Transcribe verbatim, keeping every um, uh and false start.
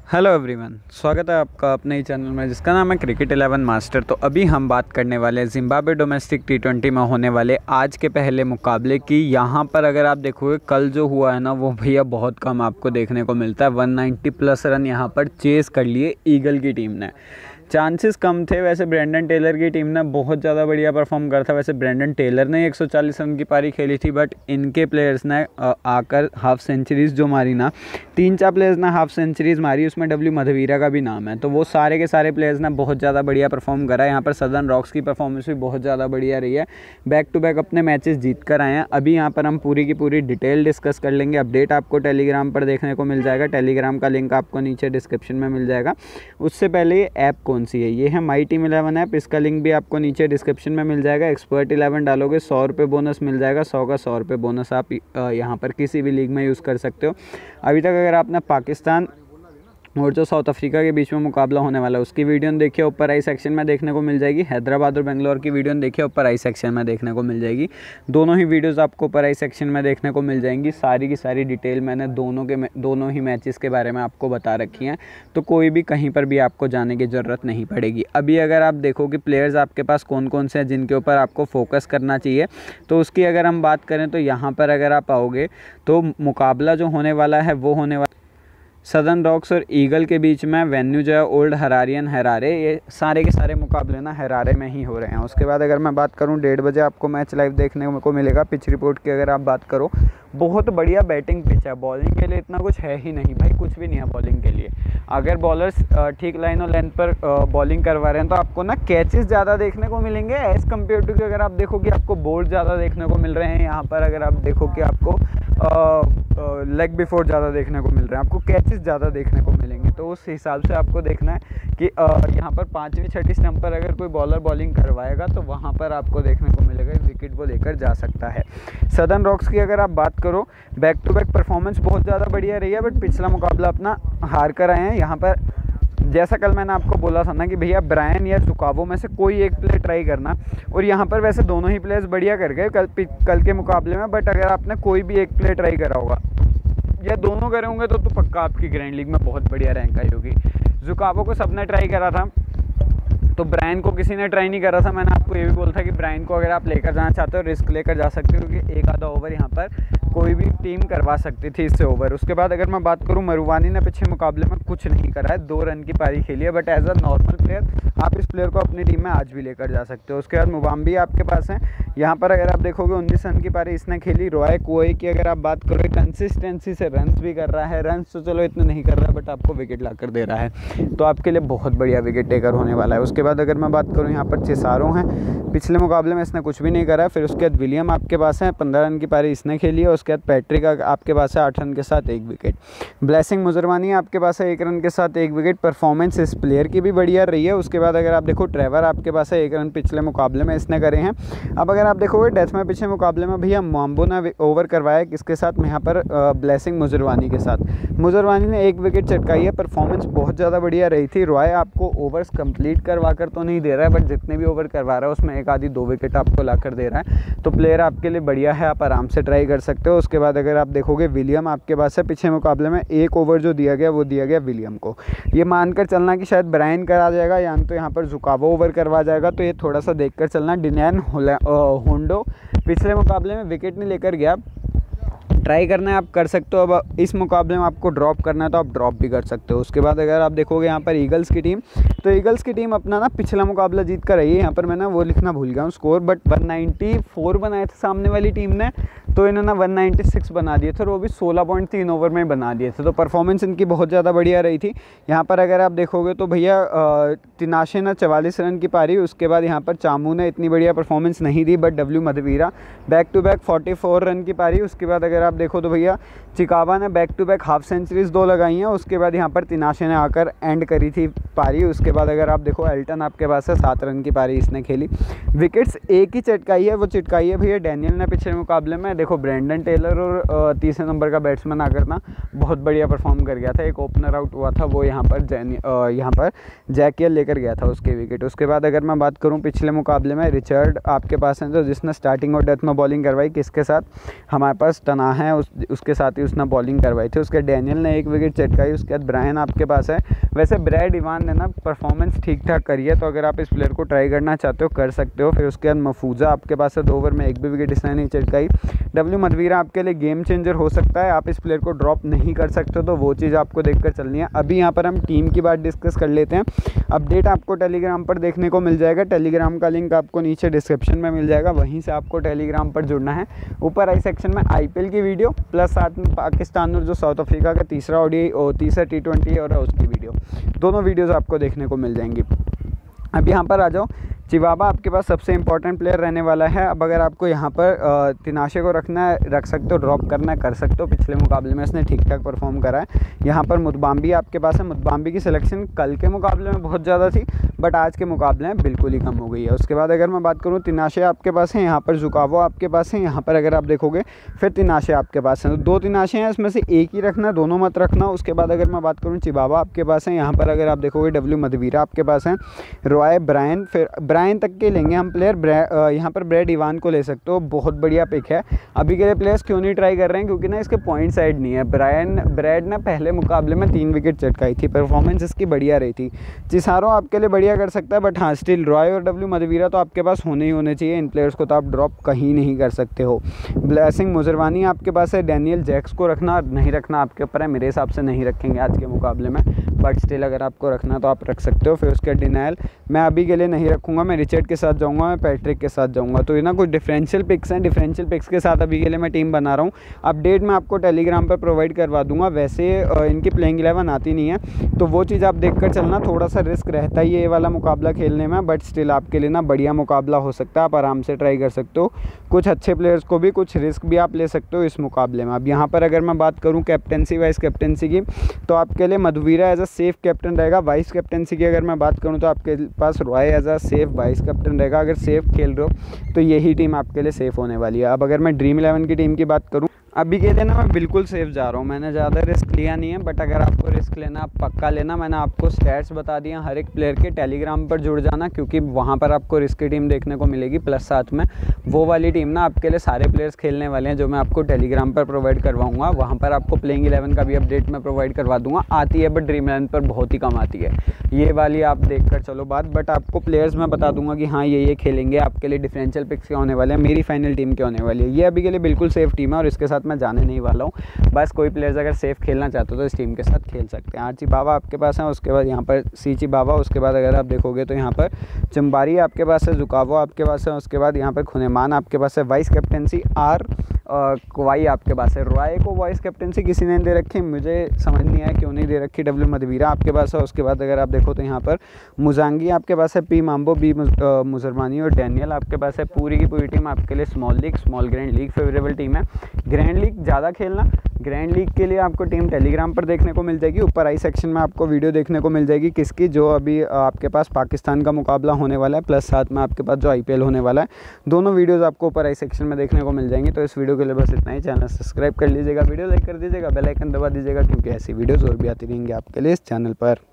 Hello everyone, स्वागत है आपका अपने ही चैनल में जिसका नाम है क्रिकेट इलेवन मास्टर। तो अभी हम बात करने वाले हैं जिम्बाब्वे डोमेस्टिक टी ट्वेंटी में होने वाले आज के पहले मुकाबले की। यहाँ पर अगर आप देखोगे कल जो हुआ है ना, वो भैया बहुत कम आपको देखने को मिलता है। वन नाइंटी प्लस रन यहाँ पर चेस कर लिए ईगल की टीम ने। चांसेस कम थे। वैसे ब्रेंडन टेलर की टीम ने बहुत ज़्यादा बढ़िया परफॉर्म करा था। वैसे ब्रेंडन टेलर ने एक सौ चालीस रन की पारी खेली थी, बट इनके प्लेयर्स ने आकर हाफ सेंचुरीज़ जो मारी ना, तीन चार प्लेयर्स ने हाफ सेंचुरीज़ मारी, उसमें डब्ल्यू मधवीरा का भी नाम है। तो वो सारे के सारे प्लेयर्स ने बहुत ज़्यादा बढ़िया परफॉर्म करा है। यहाँ पर सदर्न रॉक्स की परफॉर्मेंस भी बहुत ज़्यादा बढ़िया रही है। बैक टू बैक अपने मैचेस जीत कर आए हैं। अभी यहाँ पर हम पूरी की पूरी डिटेल डिस्कस कर लेंगे। अपडेट आपको टेलीग्राम पर देखने को मिल जाएगा। टेलीग्राम का लिंक आपको नीचे डिस्क्रिप्शन में मिल जाएगा। उससे पहले ये ऐप कौन सी है? ये है माई टीम इलेवन ऐप। इसका लिंक भी आपको नीचे डिस्क्रिप्शन में मिल जाएगा। एक्सपर्ट इलेवन डालोगे सौ रुपये बोनस मिल जाएगा। सौ का सौ रुपये बोनस आप यहाँ पर किसी भी लीग में यूज़ कर सकते हो। अभी तक अगर आपने पाकिस्तान और जो साउथ अफ्रीका के बीच में मुकाबला होने वाला है उसकी वीडियो देखिए, ऊपर आई सेक्शन में देखने को मिल जाएगी। हैदराबाद और बेंगलोर की वीडियो देखिए, ऊपर आई सेक्शन में देखने को मिल जाएगी। दोनों ही वीडियोस आपको ऊपर आई सेक्शन में देखने को मिल जाएंगी। सारी की सारी डिटेल मैंने दोनों के दोनों ही मैचेस के बारे में आपको बता रखी हैं, तो कोई भी कहीं पर भी आपको जाने की ज़रूरत नहीं पड़ेगी। अभी अगर आप देखो कि प्लेयर्स आपके पास कौन कौन से हैं जिनके ऊपर आपको फोकस करना चाहिए, तो उसकी अगर हम बात करें तो यहाँ पर अगर आप आओगे तो मुकाबला जो होने वाला है वो होने वाला सदर्न रॉक्स और ईगल के बीच में। वेन्यू जो है ओल्ड हरारियन हरारे। ये सारे के सारे मुकाबले ना हरारे में ही हो रहे हैं। उसके बाद अगर मैं बात करूं, डेढ़ बजे आपको मैच लाइव देखने को मिलेगा। पिच रिपोर्ट की अगर आप बात करो, बहुत बढ़िया बैटिंग पिच है। बॉलिंग के लिए इतना कुछ है ही नहीं भाई, कुछ भी नहीं है बॉलिंग के लिए। अगर बॉलर्स ठीक लाइन और लेंथ पर बॉलिंग करवा रहे हैं तो आपको ना कैचेस ज़्यादा देखने को मिलेंगे एज़ कम्पेयर टू कि अगर आप देखो कि आपको बोल्ड ज़्यादा देखने को मिल रहे हैं। यहाँ पर अगर आप देखो कि आपको लेग बिफोर ज़्यादा देखने को मिल रहे हैं, आपको कैचेस ज़्यादा देखने को मिलेंगे। तो उस हिसाब से आपको देखना है कि यहाँ पर पाँचवीं छठी स्टंप पर अगर कोई बॉलर बॉलिंग करवाएगा तो वहाँ पर आपको देखने को मिलेगा विकेट वो लेकर जा सकता है। सदर्न रॉक्स की अगर आप बात करो, बैक टू बैक परफॉर्मेंस बहुत ज़्यादा बढ़िया रही है, बट पिछला मुकाबला अपना हार कर आए हैं। यहाँ पर जैसा कल मैंने आपको बोला था ना कि भैया ब्रायन या जुकावो में से कोई एक प्ले ट्राई करना, और यहाँ पर वैसे दोनों ही प्लेयर्स बढ़िया कर गए कल कल के मुकाबले में। बट अगर आपने कोई भी एक प्ले ट्राई करा होगा या दोनों करे होंगे तो, तो पक्का आपकी ग्रैंड लीग में बहुत बढ़िया रैंक आई होगी। जुकावो को सबने ट्राई करा था, तो ब्रायन को किसी ने ट्राई नहीं करा था। मैंने आपको ये भी बोला था कि ब्रायन को अगर आप लेकर जाना चाहते हो रिस्क लेकर जा सकते हो, क्योंकि एक आधा ओवर यहाँ पर कोई भी टीम करवा सकती थी इससे ओवर। उसके बाद अगर मैं बात करूँ, मरुवानी ने पिछले मुकाबले में कुछ नहीं करा है, दो रन की पारी खेली है, but as a normal player आप इस प्लेयर को अपनी टीम में आज भी लेकर जा सकते हो। उसके बाद मुबाम्बी आपके पास है। यहाँ पर अगर आप देखोगे उन्नीस रन की पारी इसने खेली। रॉय कुओई की अगर आप बात करोगे, कंसिस्टेंसी से रन्स भी कर रहा है। रन्स तो चलो इतने नहीं कर रहा है, बट आपको विकेट ला कर दे रहा है, तो आपके लिए बहुत बढ़िया विकेट टेकर होने वाला है। उसके बाद अगर मैं बात करूँ, यहाँ पर चेसारो हैं। पिछले मुकाबले में इसने कुछ भी नहीं करा है। फिर उसके बाद विलियम आपके पास है, पंद्रह रन की पारी इसने खेली है। उसके बाद पैट्रिक आपके पास है, आठ रन के साथ एक विकेट। ब्लेसिंग मुजरवानी आपके पास है, एक रन के साथ एक विकेट। परफॉर्मेंस इस प्लेयर की भी बढ़िया रही है। उसके बाद अगर आप देखो, ट्रेवर आपके पास है, एक रन पिछले मुकाबले में इसने करे हैं। अब अगर आप देखोगे डेथ में पिछले मुकाबले में भैया माम्बो ने ओवर करवाया किसके साथ, यहाँ पर ब्लेसिंग मुजरवानी के साथ। मुजरवानी ने एक विकेट चटकाई है। परफॉर्मेंस बहुत ज़्यादा बढ़िया रही थी। रॉय आपको ओवर्स कंप्लीट करवा कर तो नहीं दे रहा है, बट जितने भी ओवर करवा रहा है उसमें एक आधी दो विकेट आपको ला कर दे रहा है। तो प्लेयर आपके लिए बढ़िया है, आप आराम से ट्राई कर सकते हो। उसके बाद अगर आप देखोगे, विलियम आपके पास है। पिछले मुकाबले में एक ओवर जो दिया गया वो दिया गया विलियम को। ये मानकर चलना कि शायद ब्रायन करा जाएगा या तो यहाँ पर जुकावो ओवर करवा जाएगा, तो ये थोड़ा सा देखकर चलना। डिनैन होंडो पिछले मुकाबले में विकेट नहीं लेकर गया। ट्राई करना है आप कर सकते हो। अब इस मुकाबले में आपको ड्रॉप करना है तो आप ड्रॉप भी कर सकते हो। उसके बाद अगर आप देखोगे यहाँ पर ईगल्स की टीम, तो ईगल्स की टीम अपना ना पिछला मुकाबला जीत कर रही है। यहाँ पर मैंने वो लिखना भूल गया हूँ score, but one ninety four बनाए थे सामने वाली टीम ने, तो इन्होंने वन नाइंटी सिक्स बना दिए थे, और वो भी सोलह पॉइंट तीन ओवर में बना दिए थे। तो परफॉर्मेंस इनकी बहुत ज़्यादा बढ़िया रही थी। यहाँ पर अगर आप देखोगे तो भैया तिनाशे ने चवालीस रन की पारी। उसके बाद यहाँ पर चामू ने इतनी बढ़िया परफॉर्मेंस नहीं दी, but W Madhevere back to back forty four run की पारी। उसके बाद अगर आप देखो तो भैया चिकावा ने back to back half centuries दो लगाई हैं। उसके बाद यहाँ पर तिनाशे ने आकर एंड करी थी पारी। उसके बाद अगर आप देखो, एल्टन आपके पास है, सात रन की पारी इसने खेली। विकेट्स एक ही चटकाई है, वो चटकाई है भैया डैनियल ने पिछले मुकाबले में। देखो देखो ब्रेंडन टेलर और तीसरे नंबर का बैट्समैन आकर ना बहुत बढ़िया परफॉर्म कर गया था। एक ओपनर आउट हुआ था, वो यहाँ पर जैन यहाँ पर जैकियल लेकर गया था उसके विकेट। उसके बाद अगर मैं बात करूँ पिछले मुकाबले में, रिचर्ड आपके पास है तो जिसने स्टार्टिंग और डेथ में बॉलिंग करवाई, किसके साथ, हमारे पास तना है उस, उसके साथ ही उसने बॉलिंग करवाई थी। उसके डैनियल ने एक विकेट चटकाई। उसके बाद ब्रायन आपके पास है। वैसे ब्रैड इवान ने ना परफॉर्मेंस ठीक ठाक करी है, तो अगर आप इस प्लेयर को ट्राई करना चाहते हो कर सकते हो। फिर उसके बाद मफूजा आपके पास है, दो ओवर में एक भी विकेट इसने नहीं चटकाई। डब्ल्यू मधवीरा आपके लिए गेम चेंजर हो सकता है, आप इस प्लेयर को ड्रॉप नहीं कर सकते, तो वो चीज़ आपको देखकर चलनी है। अभी यहाँ पर हम टीम की बात डिस्कस कर लेते हैं। अपडेट आपको टेलीग्राम पर देखने को मिल जाएगा, टेलीग्राम का लिंक आपको नीचे डिस्क्रिप्शन में मिल जाएगा, वहीं से आपको टेलीग्राम पर जुड़ना है। ऊपर आई सेक्शन में आईपीएल की वीडियो प्लस साथ में पाकिस्तान और जो साउथ अफ्रीका का तीसरा ओडीआई और तीसरा टी ट्वेंटी और उसकी वीडियो, दोनों वीडियोज़ आपको देखने को मिल जाएंगी। अब यहाँ पर आ जाओ, चिबाबा आपके पास सबसे इंपॉर्टेंट प्लेयर रहने वाला है। अब अगर आपको यहाँ पर तिनाशे को रखना है रख सकते हो, ड्रॉप करना है कर सकते हो, पिछले मुकाबले में इसने ठीक ठाक परफॉर्म करा है। यहाँ पर मुतबाम्बी आपके पास है, मुतबाम्बी की सिलेक्शन कल के मुकाबले में बहुत ज़्यादा थी, बट आज के मुकाबले में बिल्कुल ही कम हो गई है। उसके बाद अगर मैं बात करूँ, तिनाशे आपके पास है, यहाँ पर झुकावो आपके पास है, यहाँ पर अगर आप देखोगे फिर तिनाशे आपके पास हैं, तो दो तिनाशे हैं, इसमें से एक ही रखना, दोनों मत रखना। उसके बाद अगर मैं बात करूँ, चिबाबा आपके पास है, यहाँ पर अगर आप देखोगे डब्ल्यू मधवीरा आपके पास है, रॉय ब्रायन, फिर ब्रायन तक के लेंगे हम प्लेयर। यहाँ पर ब्रैड इवान को ले सकते हो, बहुत बढ़िया पिक है। अभी के लिए प्लेयर्स क्यों नहीं ट्राई कर रहे हैं, क्योंकि ना इसके पॉइंट साइड नहीं है। ब्रायन ब्रैड ने पहले मुकाबले में तीन विकेट चटकाई थी, परफॉर्मेंस इसकी बढ़िया रही थी। चिसारो आपके लिए बढ़िया कर सकता है, बट हाँ स्टिल रॉय और डब्ल्यू मधवीरा तो आपके पास होने ही होने चाहिए। इन प्लेयर्स को तो आप ड्रॉप कहीं नहीं कर सकते हो। ब्लेसिंग मुजरवानी आपके पास है, डैनियल जैक्स को रखना नहीं रखना आपके ऊपर है, मेरे हिसाब से नहीं रखेंगे आज के मुकाबले में, बट स्टिल अगर आपको रखना तो आप रख सकते हो। फिर उसके डिनायल मैं अभी के लिए नहीं रखूँगा, मैं रिचर्ड के साथ जाऊँगा, मैं पैट्रिक के साथ जाऊँगा। तो ये ना कुछ डिफरेंशियल पिक्स हैं, डिफरेंशियल पिक्स के साथ अभी के लिए मैं टीम बना रहा हूँ। अपडेट मैं आपको टेलीग्राम पर प्रोवाइड करवा दूंगा। वैसे इनकी प्लेइंग इलेवन आती नहीं है, तो वो चीज़ आप देख कर चलना। थोड़ा सा रिस्क रहता ही है ये वाला मुकाबला खेलने में, बट स्टिल आपके लिए ना बढ़िया मुकाबला हो सकता है, आप आराम से ट्राई कर सकते हो। कुछ अच्छे प्लेयर्स को भी, कुछ रिस्क भी आप ले सकते हो इस मुकाबले में। अब यहाँ पर अगर मैं बात करूँ कैप्टनसी वाइस कैप्टनसी की, तो आपके लिए Madhevere as a safe captain रहेगा। वाइस कैप्टनसी की अगर मैं बात करूँ तो आपके पास Roy as a safe vice captain रहेगा। अगर सेफ खेल रहे हो तो यही टीम आपके लिए सेफ होने वाली है। अब अगर मैं ड्रीम इलेवन की टीम की बात करूँ, अभी के लिए ना मैं बिल्कुल सेफ जा रहा हूँ, मैंने ज़्यादा रिस्क लिया नहीं है, बट अगर आपको रिस्क लेना आप पक्का लेना। मैंने आपको स्टैट्स बता दिए हर एक प्लेयर के, टेलीग्राम पर जुड़ जाना, क्योंकि वहाँ पर आपको रिस्क की टीम देखने को मिलेगी। प्लस साथ में वो वाली टीम ना आपके लिए सारे प्लेयर्स खेलने वाले हैं, जो मैं आपको टेलीग्राम पर प्रोवाइड करवाऊँगा। वहाँ पर आपको प्लेइंग इलेवन का भी अपडेट मैं प्रोवाइड करवा दूँगा। आती है बट ड्रीम इलेवन पर बहुत ही कम आती है, ये वाली आप देख कर चलो बात। बट आपको प्लेयर्स मैं बता दूँगा कि हाँ ये ये खेलेंगे, आपके लिए डिफरेंशियल पिक्स के होने वाले हैं, मेरी फाइनल टीम के होने वाली है। ये अभी के लिए बिल्कुल सेफ टीम है और इसके साथ मैं जाने नहीं वाला हूँ। बस कोई प्लेयर्स अगर सेफ खेलना चाहते हो तो इस टीम के साथ खेल सकते हैं। आर चिबावा आपके पास है, उसके बाद यहाँ पर सी चिबावा, उसके बाद अगर आप देखोगे तो यहाँ पर चंबारी आपके पास है, जुकावो आपके पास है, उसके बाद यहाँ पर खुनेमान आपके पास है। वाइस कैप्टनसी आर क्वाई आपके पास है। रॉय को वाइस कैप्टनसी किसी ने दे रखी, मुझे समझ नहीं आया क्यों नहीं दे रखी। डब्ल्यू मधवीरा आपके पास है। उसके बाद अगर आप देखो तो यहाँ पर मुजांगी आपके पास है, पी माम्बो, बी मुजरमानी और डैनियल आपके पास है। पूरी की पूरी टीम आपके लिए small league, small grand league favourable team है। ग्रैंड लीग ज़्यादा खेलना, ग्रैंड लीग के लिए आपको टीम टेलीग्राम पर देखने को मिल जाएगी। ऊपर आई सेक्शन में आपको वीडियो देखने को मिल जाएगी किसकी, जो अभी आपके पास पाकिस्तान का मुकाबला होने वाला है, प्लस साथ में आपके पास जो आईपीएल होने वाला है। दोनों वीडियोस आपको ऊपर आई सेक्शन में देखने को मिल जाएंगी। तो इस वीडियो के लिए बस इतना ही। चैनल सब्सक्राइब कर लीजिएगा, वीडियो लाइक कर दीजिएगा, बेल आइकन दबा दीजिएगा, क्योंकि ऐसी वीडियोज़ और भी आती रहेंगी आपके लिए इस चैनल पर।